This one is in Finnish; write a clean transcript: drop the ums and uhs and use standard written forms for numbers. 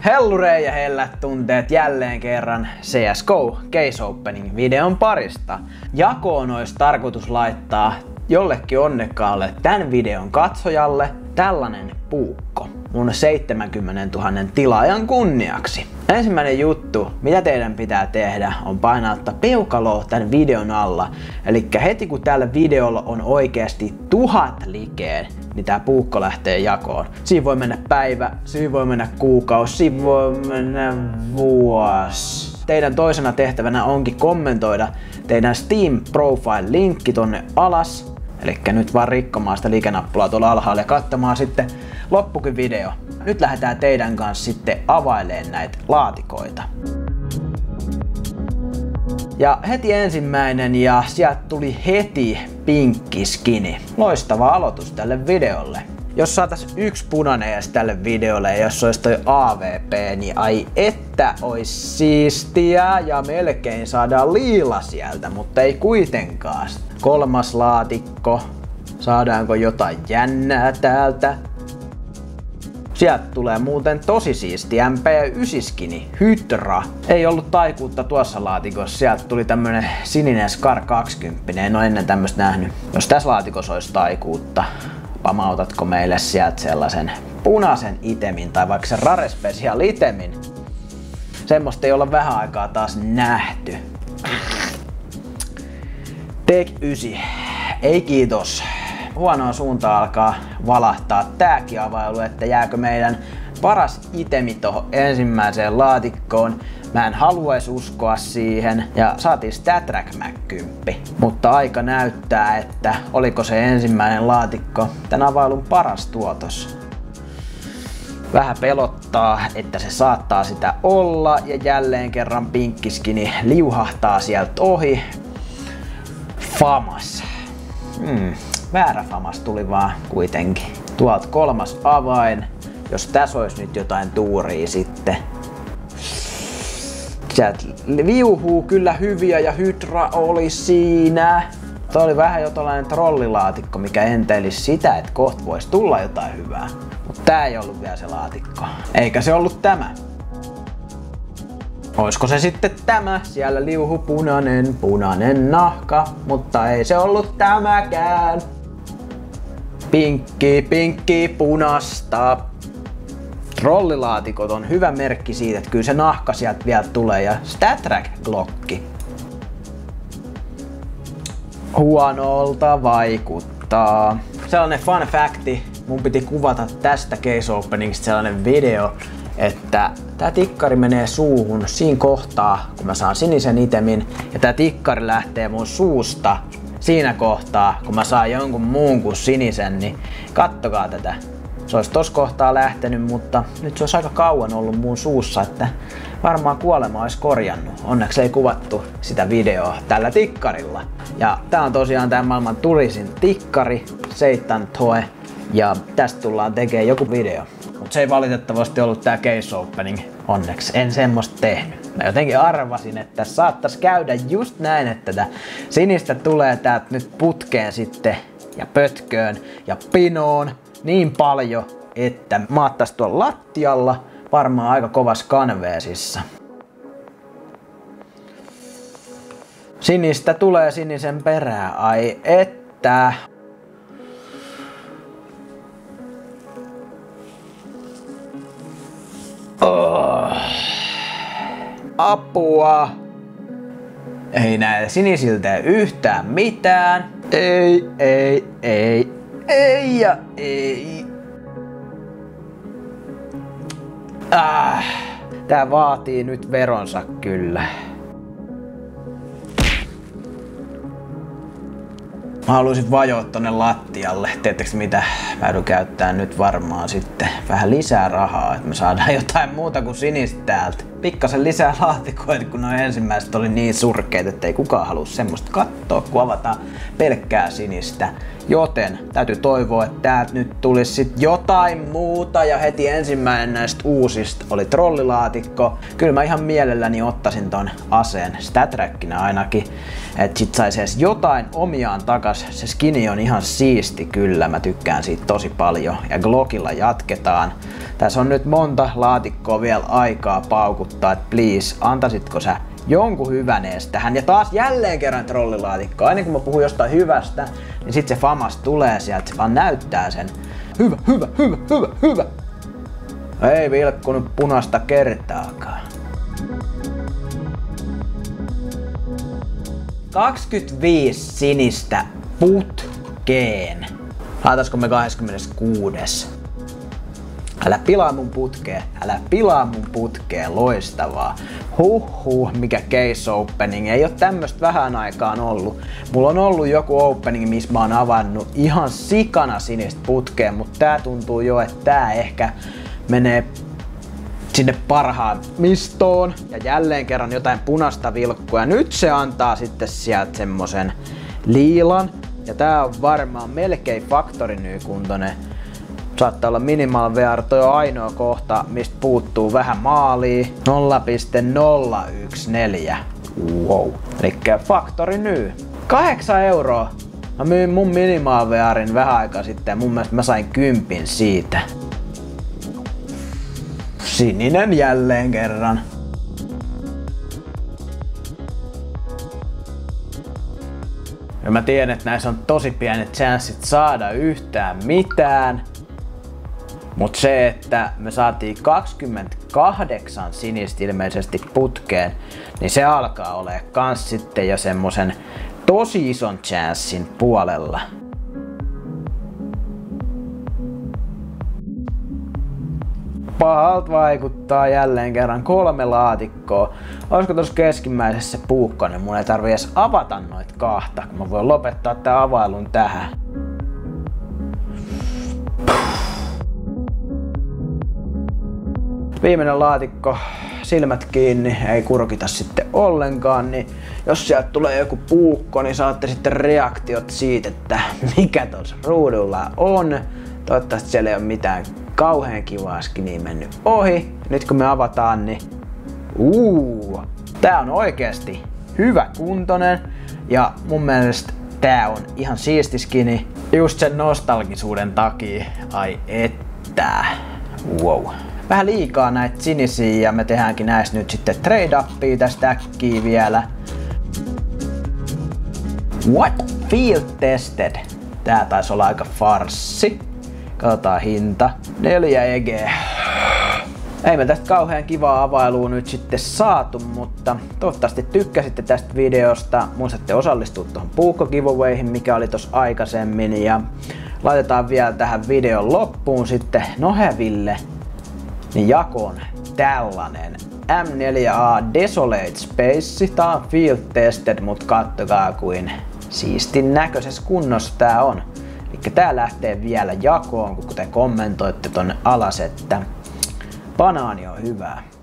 Hellurei ja hellät tunteet jälleen kerran CSGO Case Opening videon parista. Jakoon olisi tarkoitus laittaa jollekin onnekkaalle tämän videon katsojalle tällainen puukko mun 70 000 tilaajan kunniaksi. Ensimmäinen juttu, mitä teidän pitää tehdä, on painaa peukaloa tämän videon alla. Eli heti kun tällä videolla on oikeasti 1000 likeen, niin tää puukko lähtee jakoon. Siinä voi mennä päivä, siinä voi mennä kuukausi, siinä voi mennä vuosi. Teidän toisena tehtävänä onkin kommentoida teidän Steam Profile-linkki tonne alas. Elikkä nyt vaan rikkomaan sitä like-nappulaa tuolla alhaalla ja katsomaan sitten loppukin video. Nyt lähdetään teidän kanssa sitten availemaan näitä laatikoita. Ja heti ensimmäinen ja sieltä tuli heti pinkki skini. Loistava aloitus tälle videolle. Jos saatais yksi punainen edes tälle videolle ja jos olisi toi AVP, niin ai että ois siistiä ja melkein saadaan liila sieltä, mutta ei kuitenkaan. Kolmas laatikko. Saadaanko jotain jännää täältä? Sieltä tulee muuten tosi siisti MP9 skini, Hydra. Ei ollut taikuutta tuossa laatikossa, sieltä tuli tämmönen sininen Scar 20, en oo ennen tämmöstä nähnyt. Jos tässä laatikossa olisi taikuutta, pamautatko meille sieltä sellaisen punaisen itemin tai vaikka sen Rare Special itemin? Semmosta ei olla vähän aikaa taas nähty. Take 9. Ei kiitos. Huonoa suuntaan alkaa valahtaa tääkin availu, että jääkö meidän paras itemi tohon ensimmäiseen laatikkoon. Mä en haluais uskoa siihen ja saatiin StatTrak Mag 10. Mutta aika näyttää, että oliko se ensimmäinen laatikko tän availun paras tuotos. Vähän pelottaa, että se saattaa sitä olla ja jälleen kerran pinkkiskini liuhahtaa sieltä ohi. FAMAS. Väärä FAMAS tuli vaan kuitenkin. Tuolta kolmas avain. Jos tässä olisi nyt jotain tuuria sitten. Sieltä viuhuu kyllä hyviä ja Hydra oli siinä. Tuo oli vähän jo tällainen trollilaatikko, mikä enteilisi sitä, että kohta voisi tulla jotain hyvää. Mutta tää ei ollut vielä se laatikko. Eikä se ollut tämä. Oisko se sitten tämä? Siellä liuhu punainen nahka, mutta ei se ollut tämäkään. Pinkki punasta. Trollilaatikot on hyvä merkki siitä, että kyllä se nahka sieltä vielä tulee ja StatTrak Glocki. Huonolta vaikuttaa. Sellainen fun facti, mun piti kuvata tästä case openingista sellainen video, että tää tikkari menee suuhun siinä kohtaa, kun mä saan sinisen itemin, ja tää tikkari lähtee mun suusta siinä kohtaa, kun mä saan jonkun muun kuin sinisen, niin kattokaa tätä. Se olisi tossa kohtaa lähtenyt, mutta nyt se olisi aika kauan ollut mun suussa, että varmaan kuolema olisi korjannut. Onneksi ei kuvattu sitä videoa tällä tikkarilla. Ja tää on tosiaan tää maailman turisin tikkari, Seitan Toe, ja tästä tullaan tekemään joku video. Mut se ei valitettavasti ollut tää case opening, onneksi. En semmoista tehnyt. Mä jotenkin arvasin, että saattais käydä just näin, että tää sinistä tulee täältä nyt putkeen sitten ja pötköön ja pinoon niin paljon, että maattais tuolla lattialla varmaan aika kovassa kanveesissa. Sinistä tulee sinisen perää, ai että. Apua! Ei näe sinisiltä yhtään mitään. Ei ja ei. Tää vaatii nyt veronsa kyllä. Mä haluaisin vajoa tonne lattialle. Tiedättekö mitä? Mä joudun käyttää nyt varmaan sitten vähän lisää rahaa, että me saadaan jotain muuta kuin sinistä täältä. Pikkasen lisää laatikoita, kun noin ensimmäiset oli niin surkeita, että ei kukaan halua semmoista katsoa, kun avataan pelkkää sinistä. Joten täytyy toivoa, että täältä nyt tulisi sit jotain muuta, ja heti ensimmäinen näistä uusista oli trollilaatikko. Kyllä mä ihan mielelläni ottaisin ton aseen StatTrackinä ainakin, että sit sais edes jotain omiaan takas. Se skini on ihan siisti kyllä, mä tykkään siitä tosi paljon, ja Glockilla jatketaan. Tässä on nyt monta laatikkoa vielä aikaa paukuttaa, että please, antaisitko sä jonkun hyvän ees tähän. Ja taas jälleen kerran trollilaatikko. Aina kun mä puhun jostain hyvästä, niin sit se famas tulee sieltä, se vaan näyttää sen. Hyvä, hyvä, hyvä, hyvä, hyvä. Ei vilkkunut punasta kertaakaan. 25 sinistä putkeen. Laitaisko me 26? Älä pilaa mun putkeen, älä pilaa mun putkeen, loistavaa. Huhhuh, mikä case opening, ei oo tämmöstä vähän aikaan ollut. Mulla on ollut joku opening, missä mä oon avannut ihan sikana sinistä putkeen, mutta tää tuntuu jo, että tää ehkä menee sinne parhaimmistoon. Ja jälleen kerran jotain punaista vilkkua. Nyt se antaa sitten sieltä semmosen liilan. Ja tää on varmaan melkein faktorinykuntoinen. Saattaa olla Minimal VR, toi on ainoa kohta, mistä puuttuu vähän maalia. 0,014. Wow. Elikkä Factory New. 8 €. Mä myin mun Minimal VRin vähän aikaa sitten ja mun mielestä mä sain 10 siitä. Sininen jälleen kerran. Ja mä tiedän, että näissä on tosi pienet chanssit saada yhtään mitään. Mut se, että me saatiin 28 sinistä ilmeisesti putkeen, niin se alkaa olemaan kans sitten jo semmosen tosi ison chanssin puolella. Pahalta vaikuttaa jälleen kerran 3 laatikkoa. Olisiko tuossa keskimmäisessä puukkonen? Mun ei tarvi edes avata noit kahta, kun mä voin lopettaa tää availun tähän. Viimeinen laatikko, silmät kiinni, ei kurkita sitten ollenkaan, niin jos sieltä tulee joku puukko, niin saatte sitten reaktiot siitä, että mikä tuossa ruudulla on. Toivottavasti siellä ei ole mitään kauhean kivaa skiniä mennyt ohi. Nyt kun me avataan, niin tää on oikeesti hyvä kuntoinen ja mun mielestä tää on ihan siisti skini. Just sen nostalgisuuden takia, ai että, wow. Vähän liikaa näitä sinisiä ja me tehdäänkin näistä nyt sitten trade-upia tästä äkkiä vielä. What? Field tested. Tää taisi olla aika farssi. Katsotaan hinta. 4 EG. Ei me tästä kauhean kivaa availua nyt sitten saatu, mutta toivottavasti tykkäsitte tästä videosta. Muistatte osallistua tuohon puukko-giveawayhin, mikä oli tossa aikaisemmin. Ja laitetaan vielä tähän videon loppuun sitten Noheville niin jakoon tällainen M4A Desolate Space. Tää on field tested, mut kattokaa kuin siistin näköisessä kunnossa tää on. Elikkä tää lähtee vielä jakoon, kun te kommentoitte tonne alas, että banaani on hyvää.